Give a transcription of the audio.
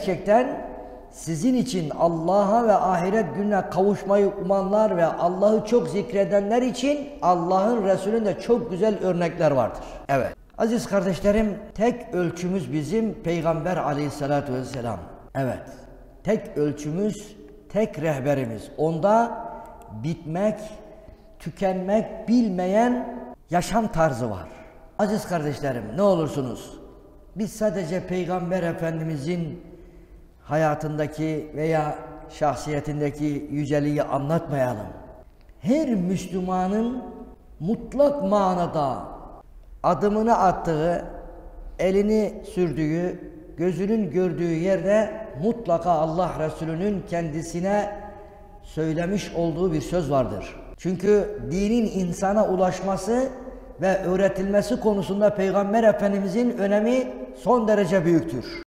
gerçekten sizin için Allah'a ve ahiret gününe kavuşmayı umanlar ve Allah'ı çok zikredenler için Allah'ın Resulü'nde çok güzel örnekler vardır. Evet. Aziz kardeşlerim, tek ölçümüz bizim Peygamber Aleyhisselatü Vesselam. Evet. Tek ölçümüz, tek rehberimiz. Onda bitmek, tükenmek bilmeyen yaşam tarzı var. Aziz kardeşlerim, ne olursunuz, biz sadece Peygamber Efendimizin hayatındaki veya şahsiyetindeki yüceliği anlatmayalım. Her Müslümanın mutlak manada adımını attığı, elini sürdüğü, gözünün gördüğü yerde mutlaka Allah Resulü'nün kendisine söylemiş olduğu bir söz vardır. Çünkü dinin insana ulaşması ve öğretilmesi konusunda Peygamber Efendimizin önemi son derece büyüktür.